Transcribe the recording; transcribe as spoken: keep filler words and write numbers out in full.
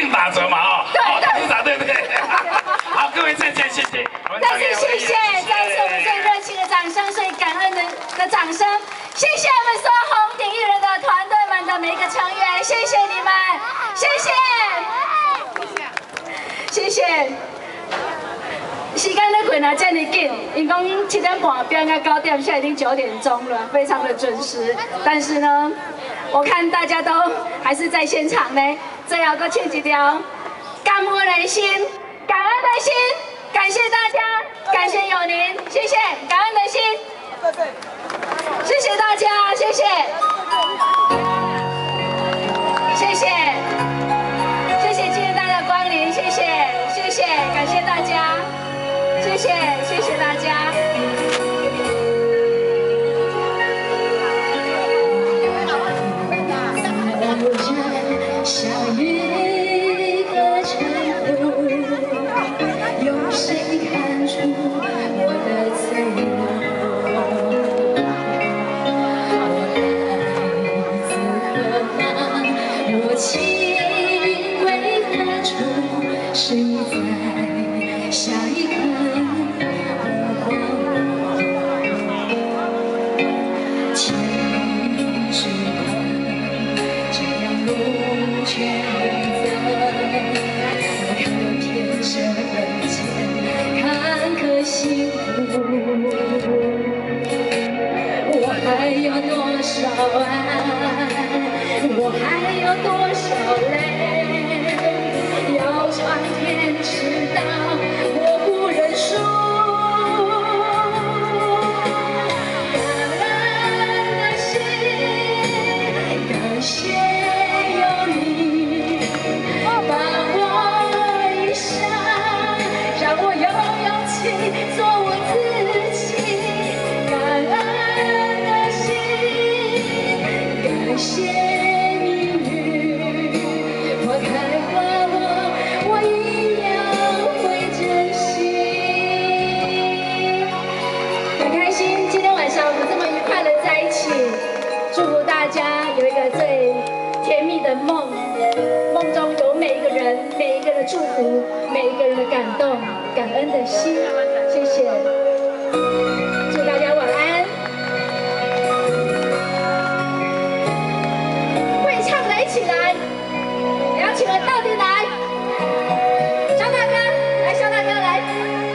定打折嘛哦。 对对， 鼓掌对不对？好，各位再见，谢谢。 再次谢谢，再次我们最热情的掌声，最感恩的的掌声，谢谢我们所有红顶艺人的团队们的每一个成员，谢谢你们，谢谢，谢谢。时间咧过啊，这么紧，因讲七点半变到九点，现在已经九点钟了，非常的准时。但是呢，我看大家都还是在现场呢，最后搁唱一条感恩的心，感恩的心，感谢大家，感谢有您，谢谢，感恩的心，谢谢大家，谢谢，谢谢，谢谢今天大家的光临，谢谢，谢谢，感谢大家。谢谢，谢谢大家。小雨和晨雾，有谁看出我的脆弱？我来自何方？若情为何处？谁在下一刻？我还有多少爱，我还有多少泪，要穿天直到我不认输。感恩的心，感谢有你伴我一生，让我有勇气做我自己。感谢命运，花开花落，我一样会珍惜。很开心，今天晚上我们这么愉快的在一起，祝福大家有一个最甜蜜的梦，梦中有每一个人，每一个人的祝福，每一个人的感动，感恩的心，谢谢，祝大家晚安。起来，邀请了到底来，肖大哥，来，肖大哥来。